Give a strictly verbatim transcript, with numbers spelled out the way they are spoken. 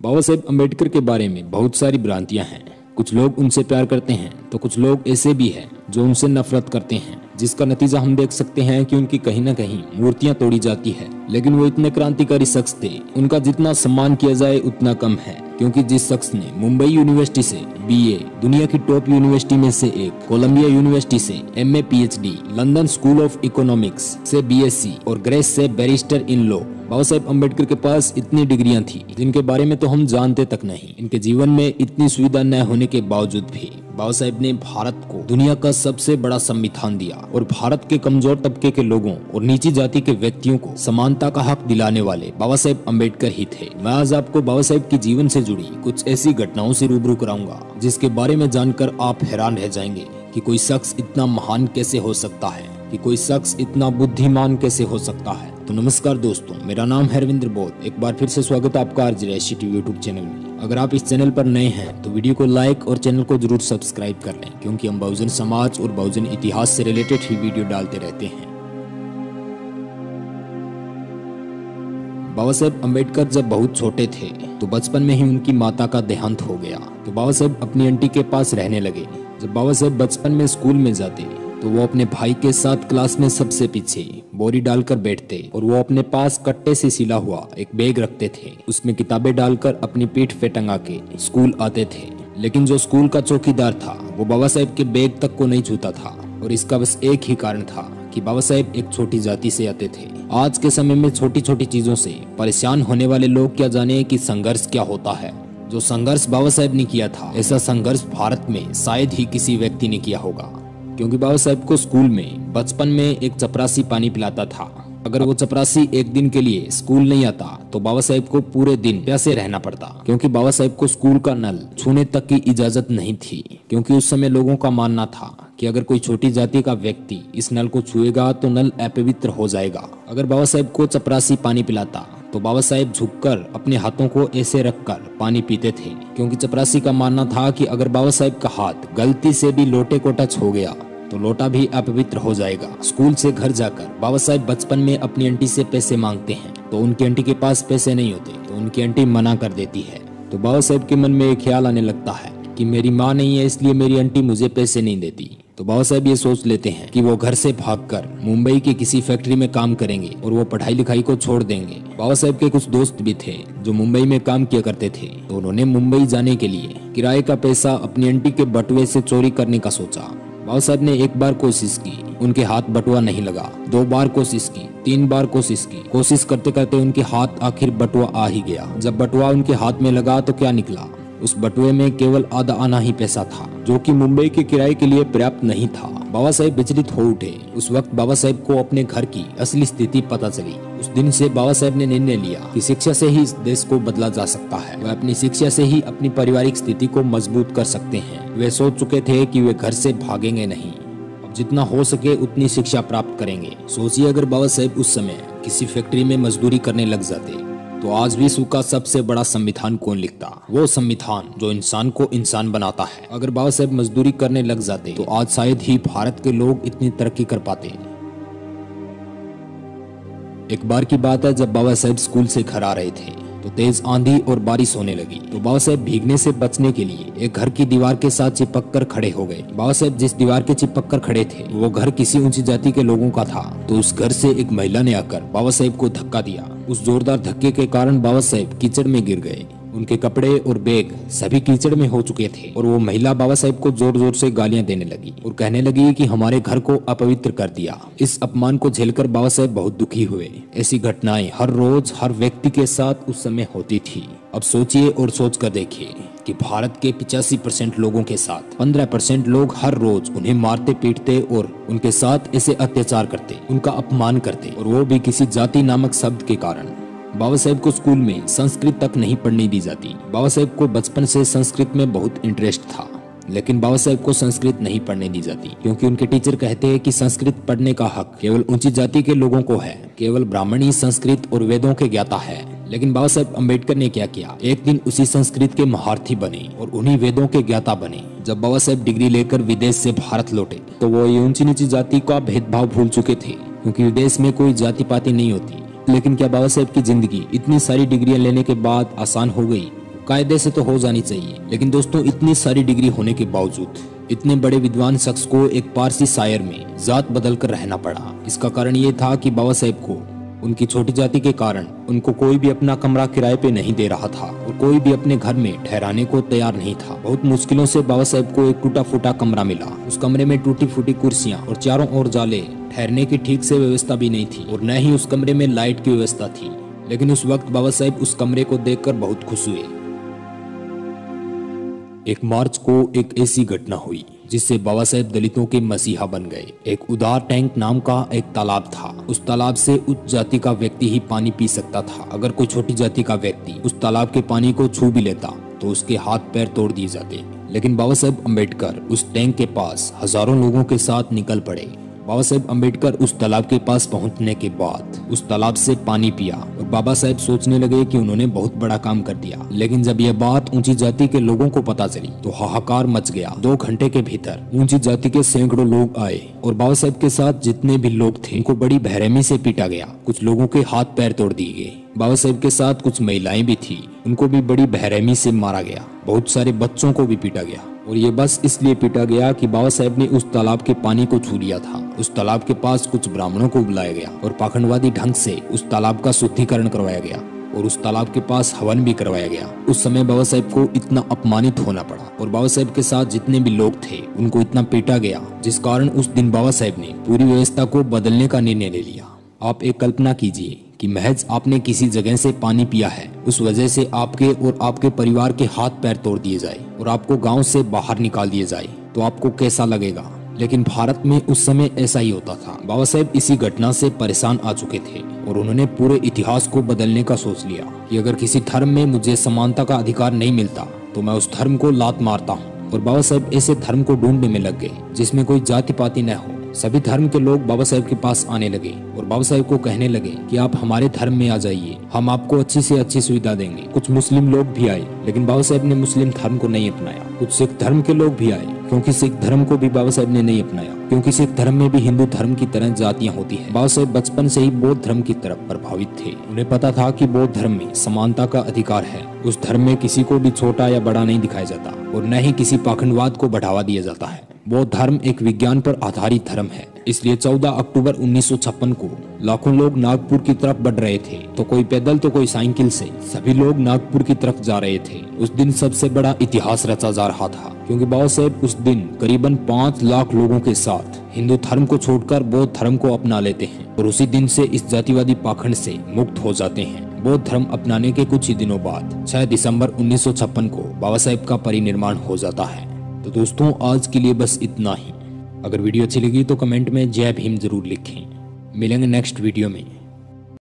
बाबा साहेब अम्बेडकर के बारे में बहुत सारी भ्रांतियां हैं। कुछ लोग उनसे प्यार करते हैं तो कुछ लोग ऐसे भी हैं जो उनसे नफरत करते हैं, जिसका नतीजा हम देख सकते हैं कि उनकी कहीं ना कहीं मूर्तियां तोड़ी जाती है। लेकिन वो इतने क्रांतिकारी शख्स थे, उनका जितना सम्मान किया जाए उतना कम है, क्योंकि जिस शख्स ने मुंबई यूनिवर्सिटी से बीए, दुनिया की टॉप यूनिवर्सिटी में से एक, कोलंबिया यूनिवर्सिटी से MA PhD, London school of economics से बीएससी और ग्रेस से barrister in law, Baba Sahib Ambedkar के पास इतनी डिग्रियां थी जिनके बारे में तो हम जानते तक नहीं। इनके जीवन में इतनी सुविधा न होने के बावजूद भी बाबा साहेब ने भारत को दुनिया का सबसे बड़ा संविधान दिया और भारत के कमजोर तबके के लोगों और नीची जाति के व्यक्तियों को समानता का हक दिलाने वाले बाबा साहेब अम्बेडकर ही थे। मैं आज आपको बाबा साहेब के जीवन से जुड़ी कुछ ऐसी घटनाओं से रूबरू कराऊंगा जिसके बारे में जानकर आप हैरान रह जाएंगे कि कोई शख्स इतना महान कैसे हो सकता है, कि कोई शख्स इतना बुद्धिमान कैसे हो सकता है। तो नमस्कार दोस्तों, मेरा नाम है रविंद्र बोध। एक बार फिर से स्वागत है आपका आरजे रैशी टीवी यूट्यूब चैनल में। अगर आप इस चैनल पर नए हैं तो वीडियो को लाइक और चैनल को जरूर सब्सक्राइब कर लें, क्योंकि हम बहुजन समाज और बहुजन इतिहास से रिलेटेड ही वीडियो डालते रहते हैं। बाबा साहेब अम्बेडकर जब बहुत छोटे थे तो बचपन में ही उनकी माता का देहांत हो गया, तो बाबा साहेब अपनी आंटी के पास रहने लगे। जब बाबा साहेब बचपन में स्कूल में जाते तो वो अपने भाई के साथ क्लास में सबसे पीछे बोरी डालकर बैठते और वो अपने पास कट्टे से सिला हुआ एक बैग रखते थे, उसमें किताबें डालकर अपनी पीठ पे टंगा के स्कूल आते थे। लेकिन जो स्कूल का चौकीदार था वो बाबा साहेब के बैग तक को नहीं छूता था, और इसका बस एक ही कारण था कि बाबा साहेब एक छोटी जाति से आते थे। आज के समय में छोटी छोटी चीजों से परेशान होने वाले लोग क्या जाने कि संघर्ष क्या होता है। जो संघर्ष बाबा साहेब ने किया था, ऐसा संघर्ष भारत में शायद ही किसी व्यक्ति ने किया होगा, क्योंकि बाबा साहेब को स्कूल में बचपन में एक चपरासी पानी पिलाता था। अगर वो चपरासी एक दिन के लिए स्कूल नहीं आता तो बाबा साहेब को पूरे दिन प्यासे रहना पड़ता, क्योंकि बाबा साहेब को स्कूल का नल छूने तक की इजाजत नहीं थी, क्योंकि उस समय लोगों का मानना था कि अगर कोई छोटी जाति का व्यक्ति इस नल को छुएगा तो नल अपवित्र हो जाएगा। अगर बाबा साहेब को चपरासी पानी पिलाता तो बाबा साहेब झुककर अपने हाथों को ऐसे रखकर पानी पीते थे, क्योंकि चपरासी का मानना था कि अगर बाबा साहेब का हाथ गलती से भी लोटे को टच हो गया तो लोटा भी अपवित्र हो जाएगा। स्कूल से घर जाकर बाबा साहेब बचपन में अपनी आंटी से पैसे मांगते हैं, तो उनकी आंटी के पास पैसे नहीं होते, तो उनकी आंटी मना कर देती है। तो बाबा साहेब के मन में एक ख्याल आने लगता है कि मेरी माँ नहीं है, इसलिए मेरी आंटी मुझे पैसे नहीं देती। तो बाबा साहेब ये सोच लेते हैं कि वो घर से भागकर मुंबई के किसी फैक्ट्री में काम करेंगे और वो पढ़ाई लिखाई को छोड़ देंगे। बाबा साहेब के कुछ दोस्त भी थे जो मुंबई में काम किया करते थे, तो उन्होंने मुंबई जाने के लिए किराए का पैसा अपनी आंटी के बटुए से चोरी करने का सोचा। बाबा साहब ने एक बार कोशिश की, उनके हाथ बटुआ नहीं लगा। दो बार कोशिश की, तीन बार कोशिश की, कोशिश करते करते उनके हाथ आखिर बटुआ आ ही गया। जब बटुआ उनके हाथ में लगा तो क्या निकला, उस बटुए में केवल आधा आना ही पैसा था, जो कि मुंबई के किराए के लिए पर्याप्त नहीं था। बाबा साहेब विचलित हो उठे। उस वक्त बाबा साहेब को अपने घर की असली स्थिति पता चली। उस दिन से बाबा साहेब ने निर्णय लिया कि शिक्षा से ही इस देश को बदला जा सकता है। वह अपनी शिक्षा से ही अपनी पारिवारिक स्थिति को मजबूत कर सकते हैं। वे सोच चुके थे कि वे घर से भागेंगे नहीं, अब जितना हो सके उतनी शिक्षा प्राप्त करेंगे। सोचिए, अगर बाबा साहेब उस समय किसी फैक्ट्री में मजदूरी करने लग जाते तो आज विश्व का सबसे बड़ा संविधान कौन लिखता? वो संविधान जो इंसान को इंसान बनाता है। अगर बाबा साहेब मजदूरी करने लग जाते तो आज शायद ही भारत के लोग इतनी तरक्की कर पाते। एक बार की बात है, जब बाबा साहेब स्कूल से घर आ रहे थे तो तेज आंधी और बारिश होने लगी, तो बाबा साहेब भीगने से बचने के लिए एक घर की दीवार के साथ चिपक कर खड़े हो गए। बाबा साहेब जिस दीवार के चिपक कर खड़े थे वो घर किसी ऊंची जाति के लोगों का था, तो उस घर से एक महिला ने आकर बाबा साहेब को धक्का दिया। उस जोरदार धक्के के कारण बाबा साहेब कीचड़ में गिर गए। उनके कपड़े और बैग सभी कीचड़ में हो चुके थे, और वो महिला बाबा साहेब को जोर जोर से गालियां देने लगी और कहने लगी कि हमारे घर को अपवित्र कर दिया। इस अपमान को झेलकर बाबा साहेब बहुत दुखी हुए। ऐसी घटनाएं हर रोज हर व्यक्ति के साथ उस समय होती थी। अब सोचिए और सोच कर देखिए कि भारत के पिचासी परसेंट लोगों के साथ पंद्रह परसेंट लोग हर रोज उन्हें मारते पीटते और उनके साथ ऐसे अत्याचार करते, उनका अपमान करते, और वो भी किसी जाति नामक शब्द के कारण। बाबा साहेब को स्कूल में संस्कृत तक नहीं पढ़ने दी जाती। बाबा साहेब को बचपन से संस्कृत में बहुत इंटरेस्ट था, लेकिन बाबा साहेब को संस्कृत नहीं पढ़ने दी जाती, क्योंकि उनके टीचर कहते हैं कि संस्कृत पढ़ने का हक केवल ऊंची जाति के लोगों को है, केवल ब्राह्मण ही संस्कृत और वेदों के ज्ञाता है। लेकिन बाबा साहेब अम्बेडकर ने क्या किया, एक दिन उसी संस्कृत के महारथी बने और उन्हीं वेदों के ज्ञाता बने। जब बाबा साहेब डिग्री लेकर विदेश से भारत लौटे तो वो ये ऊंची नीची जाति का भेदभाव भूल चुके थे, क्योंकि विदेश में कोई जाति पाति नहीं होती। लेकिन क्या बाबा साहेब की जिंदगी इतनी सारी डिग्रियां लेने के बाद आसान हो गई? कायदे से तो हो जानी चाहिए। लेकिन दोस्तों इतनी सारी डिग्री होने के बावजूद इतने बड़े विद्वान शख्स को एक पारसी शायर में जात बदल कर रहना पड़ा। इसका कारण ये था कि बाबा साहेब को उनकी छोटी जाति के कारण उनको कोई भी अपना कमरा किराए पे नहीं दे रहा था और कोई भी अपने घर में ठहराने को तैयार नहीं था। बहुत मुश्किलों से बाबा साहेब को एक टूटा फूटा कमरा मिला। उस कमरे में टूटी फूटी कुर्सियां और चारों ओर जाले, ठहरने की ठीक से व्यवस्था भी नहीं थी और न ही उस कमरे में लाइट की व्यवस्था थी। लेकिन उस वक्त बाबा साहेब उस कमरे को देखकर बहुत खुश हुए। एक मार्च को एक ऐसी घटना हुई जिससे बाबा साहेब दलितों के मसीहा बन गए। एक उदार टैंक नाम का एक तालाब था। उस तालाब से उच्च जाति का व्यक्ति ही पानी पी सकता था। अगर कोई छोटी जाति का व्यक्ति उस तालाब के पानी को छू भी लेता तो उसके हाथ पैर तोड़ दिए जाते। लेकिन बाबा साहेब अम्बेडकर उस टैंक के पास हजारों लोगों के साथ निकल पड़े। बाबा साहेब अम्बेडकर उस तालाब के पास पहुंचने के बाद उस तालाब से पानी पिया और बाबा साहेब सोचने लगे कि उन्होंने बहुत बड़ा काम कर दिया। लेकिन जब यह बात ऊंची जाति के लोगों को पता चली तो हाहाकार मच गया। दो घंटे के भीतर ऊंची जाति के सैकड़ों लोग आए और बाबा साहेब के साथ जितने भी लोग थे उनको बड़ी बेरहमी से पीटा गया। कुछ लोगों के हाथ पैर तोड़ दिए गए। बाबा साहेब के साथ कुछ महिलाएं भी थी, उनको भी बड़ी बेरहमी से मारा गया। बहुत सारे बच्चों को भी पीटा गया और ये बस इसलिए पीटा गया कि बाबा साहेब ने उस तालाब के पानी को छू लिया था। उस तालाब के पास कुछ ब्राह्मणों को बुलाया गया और पाखंडवादी ढंग से उस तालाब का शुद्धिकरण करवाया गया और उस तालाब के पास हवन भी करवाया गया। उस समय बाबा साहेब को इतना अपमानित होना पड़ा और बाबा साहेब के साथ जितने भी लोग थे उनको इतना पीटा गया, जिस कारण उस दिन बाबा साहेब ने पूरी व्यवस्था को बदलने का निर्णय ले लिया। आप एक कल्पना कीजिए कि महज आपने किसी जगह से पानी पिया है, उस वजह से आपके और आपके परिवार के हाथ पैर तोड़ दिए जाए और आपको गांव से बाहर निकाल दिए जाए तो आपको कैसा लगेगा। लेकिन भारत में उस समय ऐसा ही होता था। बाबा साहेब इसी घटना से परेशान आ चुके थे और उन्होंने पूरे इतिहास को बदलने का सोच लिया कि अगर किसी धर्म में मुझे समानता का अधिकार नहीं मिलता तो मैं उस धर्म को लात मारता हूँ। और बाबा साहेब ऐसे धर्म को ढूंढने में लग गए जिसमें कोई जाति पाति न हो। सभी धर्म के लोग बाबा साहेब के पास आने लगे और बाबा साहेब को कहने लगे कि आप हमारे धर्म में आ जाइए, हम आपको अच्छी से अच्छी सुविधा देंगे। कुछ मुस्लिम लोग भी आए, लेकिन बाबा साहेब ने मुस्लिम धर्म को नहीं अपनाया। कुछ सिख धर्म के लोग भी आए, क्योंकि सिख धर्म को भी बाबा साहेब ने नहीं अपनाया, क्योंकि सिख धर्म में भी हिंदू धर्म की तरह जातियां होती हैं। बाबा साहेब बचपन से ही बौद्ध धर्म की तरफ प्रभावित थे। उन्हें पता था कि बौद्ध धर्म में समानता का अधिकार है। उस धर्म में किसी को भी छोटा या बड़ा नहीं दिखाया जाता और न ही किसी पाखंडवाद को बढ़ावा दिया जाता है। बौद्ध धर्म एक विज्ञान पर आधारित धर्म है। इसलिए चौदह अक्टूबर उन्नीस सौ छप्पन को लाखों लोग नागपुर की तरफ बढ़ रहे थे, तो कोई पैदल तो कोई साइकिल से, सभी लोग नागपुर की तरफ जा रहे थे। उस दिन सबसे बड़ा इतिहास रचा जा रहा था, क्योंकि बाबा साहेब उस दिन करीबन पाँच लाख लोगों के साथ हिंदू धर्म को छोड़कर बौद्ध धर्म को अपना लेते हैं और उसी दिन से इस जातिवादी पाखंड से मुक्त हो जाते हैं। बौद्ध धर्म अपनाने के कुछ ही दिनों बाद छह दिसंबर उन्नीस सौ छप्पन को बाबा साहेब का परिनिर्माण हो जाता है। तो दोस्तों आज के लिए बस इतना ही। अगर वीडियो अच्छी लगी तो कमेंट में जय भीम जरूर लिखें। मिलेंगे नेक्स्ट वीडियो में।